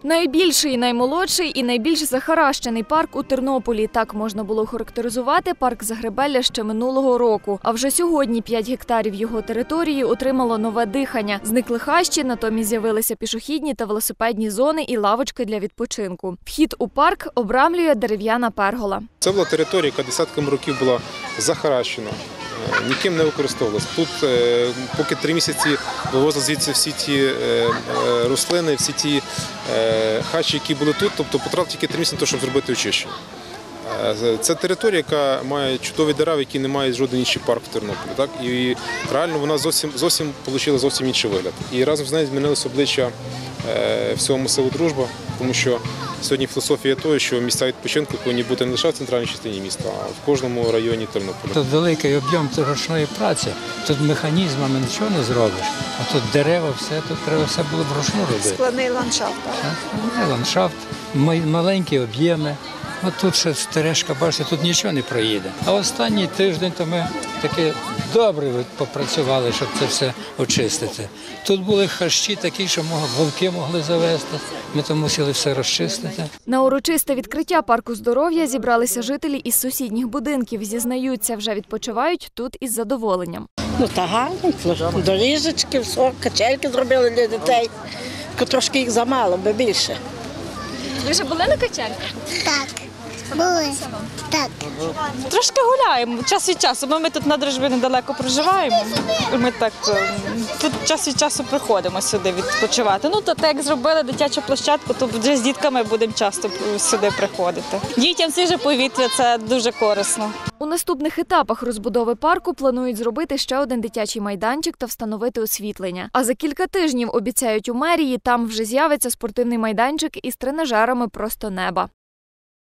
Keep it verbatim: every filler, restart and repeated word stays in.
Найбільший, наймолодший і найбільш захаращений парк у Тернополі. Так можна було характеризувати парк Загребелля ще минулого року. А вже сьогодні п'ять гектарів його території отримало нове дихання. Зникли хащі, натомість з'явилися пішохідні та велосипедні зони і лавочки для відпочинку. Вхід у парк обрамлює дерев'яна пергола. Це була територія, яка десятками років була захаращена. Ніким не використовувалась. Тут поки три місяці вивозили звідси всі ті рослини, всі ті хащі, які були тут, тобто потратили тільки три місяці на те, щоб зробити очищення. Це територія, яка має чудові дерева, які не мають жоден інший парк в Тернополі. Так? І реально вона зовсім, зовсім отримала зовсім інший вигляд. І разом з нею змінилося обличчя всього масиву «Дружба», тому що сьогодні філософія того, що місця відпочинку повинні бути не лише в центральній частині міста, а в кожному районі Тернополя. Тут великий об'єм ручної праці, тут механізмами нічого не зробиш, а тут дерева, все, тут треба все було вручну робити. Складний ландшафт. Складний ландшафт, маленькі об'єми. От тут ще стережка, бачите, тут нічого не проїде. А останній тиждень то ми таки добре попрацювали, щоб це все очистити. Тут були хащі такі, що вовки могли завести. Ми то мусили все розчистити. На урочисте відкриття парку здоров'я зібралися жителі із сусідніх будинків. Зізнаються, вже відпочивають тут із задоволенням. Ну та гарно, доріжечки, все, качельки зробили для дітей. Трошки їх замало, бо більше. Ви вже були на качельках? Так, були. Так. Трошки гуляємо, час від часу, бо ми тут на Дружбі недалеко проживаємо. Ми так тут час від часу приходимо сюди відпочивати. Ну, то так як зробили дитячу площадку, то вже з дітками будемо часто сюди приходити. Дітям свіже повітря – це дуже корисно. У наступних етапах розбудови парку планують зробити ще один дитячий майданчик та встановити освітлення. А за кілька тижнів, обіцяють у мерії, там вже з'явиться спортивний майданчик із тренажерами просто неба.